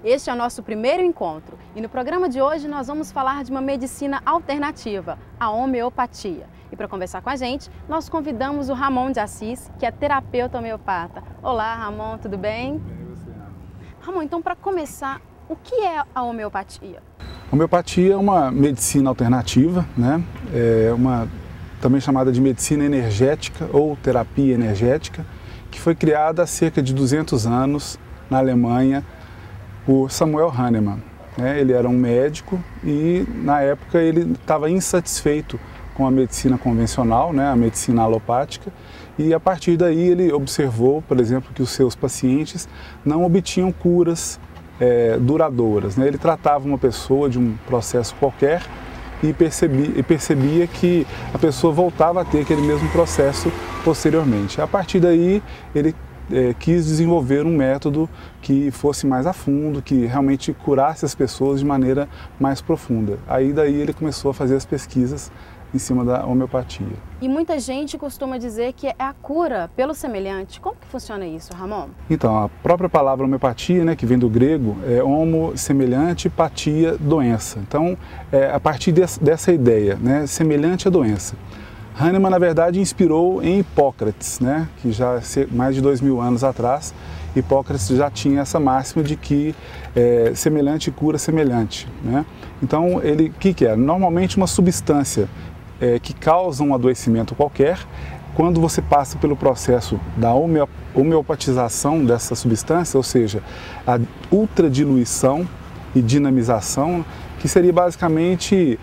Este é o nosso primeiro encontro e no programa de hoje nós vamos falar de uma medicina alternativa, a homeopatia. E para conversar com a gente, nós convidamos o Ramon de Assis, que é terapeuta homeopata. Olá, Ramon, tudo bem? Bem, você, Ana. Ramon, então para começar, o que é a homeopatia? A homeopatia é uma medicina alternativa, né? É uma também chamada de medicina energética ou terapia energética, que foi criada há cerca de 200 anos na Alemanha por Samuel Hahnemann. Ele era um médico e na época ele estava insatisfeito com a medicina convencional, a medicina alopática, e a partir daí ele observou, por exemplo, que os seus pacientes não obtinham curas duradouras. Ele tratava uma pessoa de um processo qualquer e percebia que a pessoa voltava a ter aquele mesmo processo posteriormente. A partir daí ele quis desenvolver um método que fosse mais a fundo, que realmente curasse as pessoas de maneira mais profunda. Daí ele começou a fazer as pesquisas em cima da homeopatia. E muita gente costuma dizer que é a cura pelo semelhante. Como que funciona isso, Ramon? Então, a própria palavra homeopatia, que vem do grego, é homo, semelhante, patia, doença. Então, a partir dessa ideia, semelhante à doença. Hahnemann, na verdade, inspirou em Hipócrates, que já mais de 2000 anos atrás, Hipócrates já tinha essa máxima de que semelhante cura semelhante. Então, o que é? Normalmente uma substância que causa um adoecimento qualquer, quando você passa pelo processo da homeopatização dessa substância, ou seja, a ultradiluição e dinamização, que seria basicamente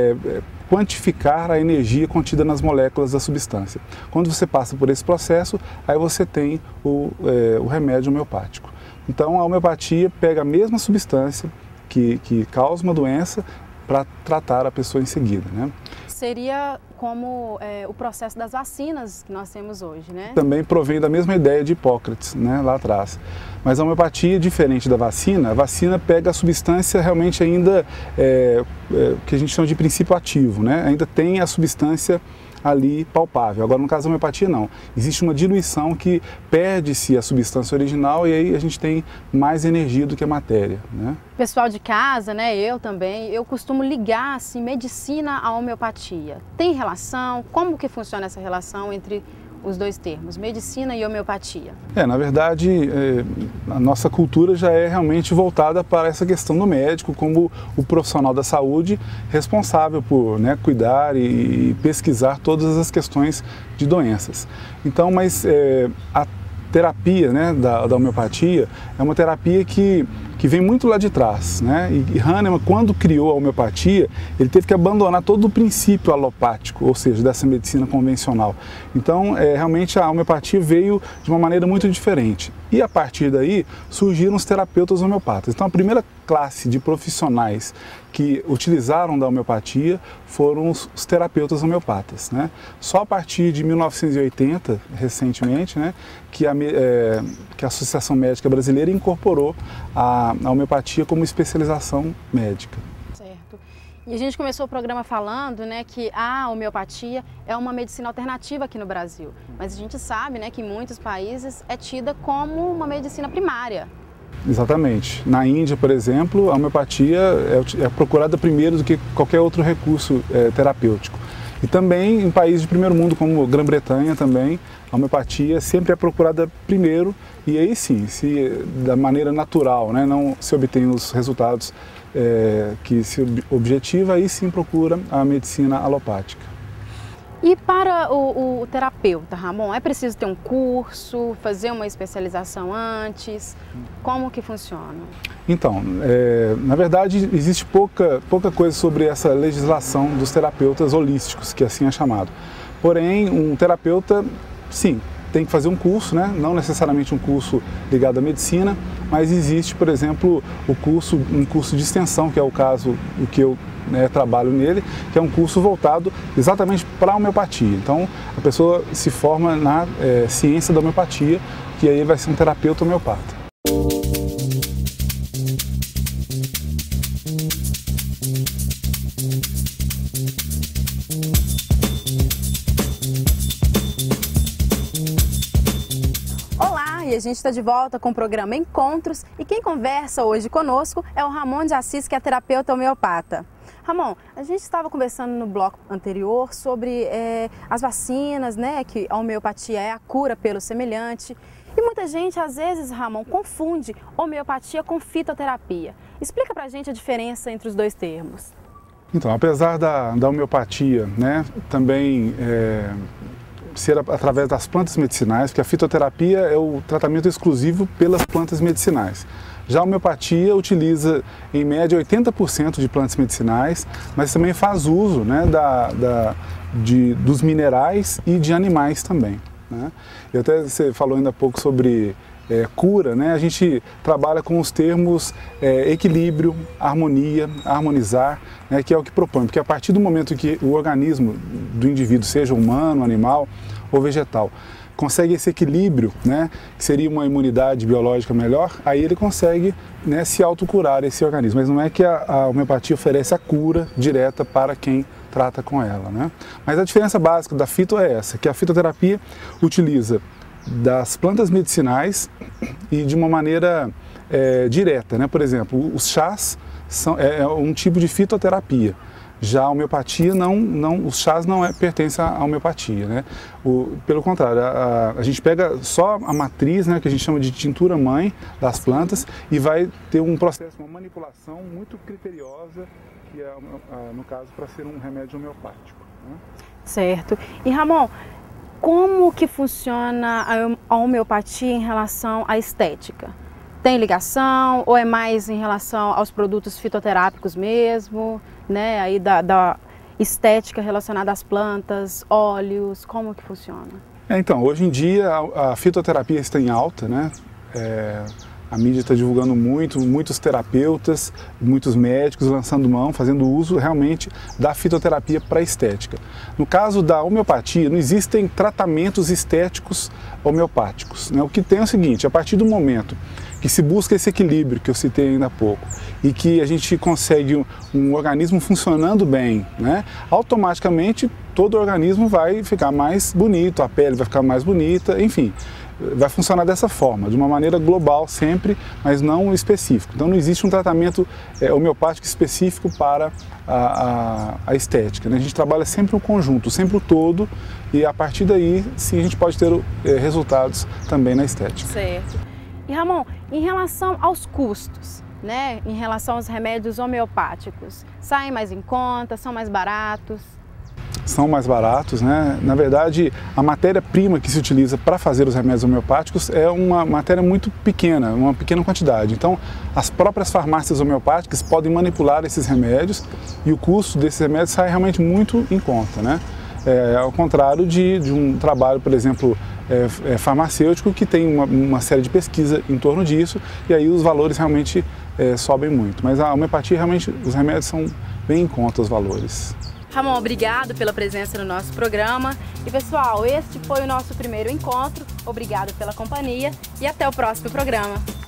quantificar a energia contida nas moléculas da substância. Quando você passa por esse processo, aí você tem o remédio homeopático. Então a homeopatia pega a mesma substância que causa uma doença para tratar a pessoa em seguida. Seria como o processo das vacinas que nós temos hoje, Também provém da mesma ideia de Hipócrates, lá atrás. Mas a homeopatia, diferente da vacina, a vacina pega a substância realmente ainda, que a gente chama de princípio ativo, Ainda tem a substância ali palpável. Agora, no caso da homeopatia, não. Existe uma diluição que perde-se a substância original e aí a gente tem mais energia do que a matéria. Pessoal de casa, eu também, eu costumo ligar assim, medicina à homeopatia. Tem relação? Como que funciona essa relação entre os dois termos, medicina e homeopatia? Na verdade, a nossa cultura já é realmente voltada para essa questão do médico como o profissional da saúde responsável por cuidar e pesquisar todas as questões de doenças. Então, mas a terapia da homeopatia é uma terapia que vem muito lá de trás. E Hahnemann, quando criou a homeopatia, ele teve que abandonar todo o princípio alopático, ou seja, dessa medicina convencional. Então, realmente a homeopatia veio de uma maneira muito diferente. E a partir daí surgiram os terapeutas homeopatas. Então, a primeira classe de profissionais que utilizaram da homeopatia foram os terapeutas homeopatas. Só a partir de 1980, recentemente, que a Associação Médica Brasileira incorporou a homeopatia como especialização médica. Certo. E a gente começou o programa falando que a homeopatia é uma medicina alternativa aqui no Brasil, mas a gente sabe que em muitos países é tida como uma medicina primária. Exatamente. Na Índia, por exemplo, a homeopatia é procurada primeiro do que qualquer outro recurso terapêutico. E também em países de primeiro mundo, como Grã-Bretanha também, a homeopatia sempre é procurada primeiro e aí sim, se da maneira natural, não se obtém os resultados que se objetiva, aí sim procura a medicina alopática. E para o terapeuta, Ramon, é preciso ter um curso, fazer uma especialização antes? Como que funciona? Então, na verdade, existe pouca coisa sobre essa legislação dos terapeutas holísticos, que assim é chamado. Porém, um terapeuta, sim, tem que fazer um curso, não necessariamente um curso ligado à medicina, mas existe, por exemplo, um curso de extensão, que é o caso o que eu trabalho nele, que é um curso voltado exatamente para a homeopatia. Então, a pessoa se forma na ciência da homeopatia, que aí vai ser um terapeuta homeopata. Olá, e a gente está de volta com o programa Encontros e quem conversa hoje conosco é o Ramon de Assis, que é terapeuta homeopata. Ramon, a gente estava conversando no bloco anterior sobre as vacinas, né, que a homeopatia é a cura pelo semelhante. E muita gente, às vezes, Ramon, confunde homeopatia com fitoterapia. Explica pra gente a diferença entre os dois termos. Então, apesar da homeopatia, né, também ser através das plantas medicinais, porque a fitoterapia é o tratamento exclusivo pelas plantas medicinais. Já a homeopatia utiliza, em média, 80% de plantas medicinais, mas também faz uso, né, dos minerais e de animais também, né? E até você falou ainda há pouco sobre cura, né? A gente trabalha com os termos equilíbrio, harmonia, harmonizar, né, que é o que propõe, porque a partir do momento que o organismo do indivíduo, seja humano, animal ou vegetal, consegue esse equilíbrio, né, que seria uma imunidade biológica melhor, aí ele consegue, né, se autocurar esse organismo. Mas não é que a homeopatia oferece a cura direta para quem trata com ela, né? Mas a diferença básica da fito é essa, que a fitoterapia utiliza das plantas medicinais e de uma maneira direta, né? Por exemplo, os chás é um tipo de fitoterapia. Já a homeopatia, os chás não pertencem à homeopatia, né? Pelo contrário, a gente pega só a matriz, né, que a gente chama de tintura mãe das plantas e vai ter um processo, uma manipulação muito criteriosa, que é, no caso, para ser um remédio homeopático, né? Certo. E Ramon, como que funciona a homeopatia em relação à estética? Tem ligação ou é mais em relação aos produtos fitoterápicos mesmo, né? Aí da estética relacionada às plantas, óleos, como que funciona? Então, hoje em dia a fitoterapia está em alta, né? A mídia está divulgando muitos terapeutas, muitos médicos lançando mão, fazendo uso realmente da fitoterapia para a estética. No caso da homeopatia, não existem tratamentos estéticos homeopáticos, né? O que tem é o seguinte: a partir do momento que se busca esse equilíbrio que eu citei ainda há pouco e que a gente consegue um organismo funcionando bem, né, automaticamente todo o organismo vai ficar mais bonito, a pele vai ficar mais bonita, enfim, vai funcionar dessa forma, de uma maneira global sempre, mas não específico. Então não existe um tratamento homeopático específico para a estética, né? A gente trabalha sempre o conjunto, sempre o todo, e a partir daí sim a gente pode ter resultados também na estética. Certo. E Ramon, em relação aos custos, né, em relação aos remédios homeopáticos, saem mais em conta, são mais baratos? São mais baratos, né? Na verdade, a matéria-prima que se utiliza para fazer os remédios homeopáticos é uma matéria muito pequena, uma pequena quantidade. Então, as próprias farmácias homeopáticas podem manipular esses remédios e o custo desses remédios sai realmente muito em conta, né? Ao contrário de um trabalho, por exemplo, farmacêutico, que tem uma série de pesquisa em torno disso, e aí os valores realmente sobem muito. Mas a homeopatia, realmente, os remédios são bem em conta os valores. Ramon, obrigado pela presença no nosso programa. E pessoal, este foi o nosso primeiro encontro. Obrigado pela companhia e até o próximo programa.